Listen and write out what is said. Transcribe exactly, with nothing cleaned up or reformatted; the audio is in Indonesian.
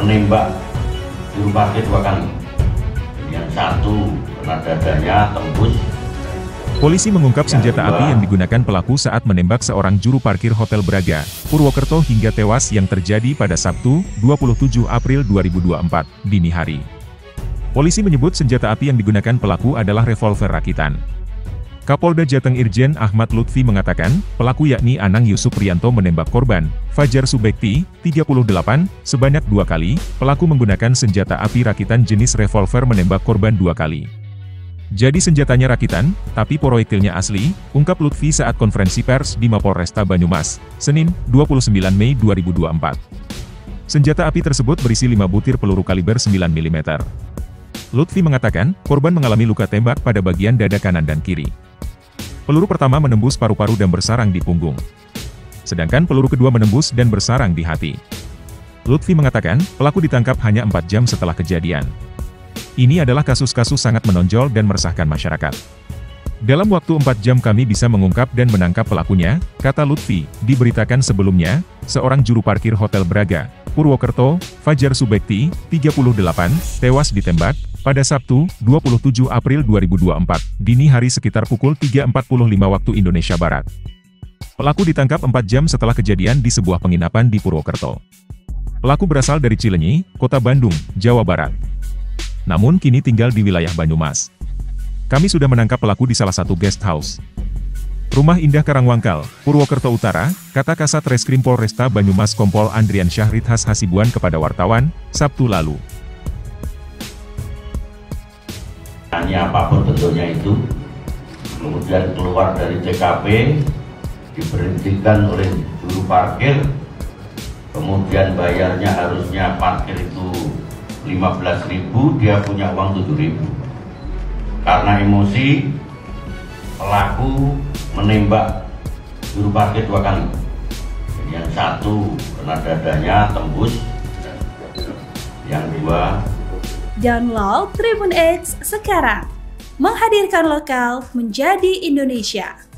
menembak juru parkir dua kali. Yang satu kena dadanya tembus. Polisi mengungkap senjata api yang digunakan pelaku saat menembak seorang juru parkir Hotel Braga, Purwokerto hingga tewas yang terjadi pada Sabtu, dua puluh tujuh April dua ribu dua puluh empat, dini hari. Polisi menyebut senjata api yang digunakan pelaku adalah revolver rakitan. Kapolda Jateng Irjen Ahmad Lutfi mengatakan, pelaku yakni Anang Yusuf Prianto menembak korban, Fajar Subekti, tiga puluh delapan, sebanyak dua kali. Pelaku menggunakan senjata api rakitan jenis revolver menembak korban dua kali. Jadi senjatanya rakitan, tapi proyektilnya asli, ungkap Lutfi saat konferensi pers di Mapolresta Banyumas, Senin, dua puluh sembilan Mei dua ribu dua puluh empat. Senjata api tersebut berisi lima butir peluru kaliber sembilan milimeter. Lutfi mengatakan, korban mengalami luka tembak pada bagian dada kanan dan kiri. Peluru pertama menembus paru-paru dan bersarang di punggung. Sedangkan peluru kedua menembus dan bersarang di hati. Lutfi mengatakan, pelaku ditangkap hanya empat jam setelah kejadian. Ini adalah kasus-kasus sangat menonjol dan meresahkan masyarakat. Dalam waktu empat jam kami bisa mengungkap dan menangkap pelakunya, kata Lutfi. Diberitakan sebelumnya, seorang juru parkir Hotel Braga, Purwokerto, Fajar Subekti, tiga puluh delapan, tewas ditembak pada Sabtu, dua puluh tujuh April dua ribu dua puluh empat, dini hari sekitar pukul tiga empat puluh lima waktu Indonesia Barat. Pelaku ditangkap empat jam setelah kejadian di sebuah penginapan di Purwokerto. Pelaku berasal dari Cilenyi, Kota Bandung, Jawa Barat. Namun kini tinggal di wilayah Banyumas. Kami sudah menangkap pelaku di salah satu guest house. Rumah Indah Karangwangkal, Purwokerto Utara, kata Kasat Reskrim Polresta Banyumas Kompol Andrian Syahrid Has Hasibuan kepada wartawan, Sabtu lalu. Hanya apapun bentuknya itu, kemudian keluar dari T K P, diberhentikan oleh juru parkir, kemudian bayarnya harusnya parkir itu lima belas ribu, dia punya uang tujuh ribu. Karena emosi, pelaku menembak juru parkir dua kali. Yang satu kena dadanya tembus, yang dua. Download Tribun X sekarang, menghadirkan lokal menjadi Indonesia.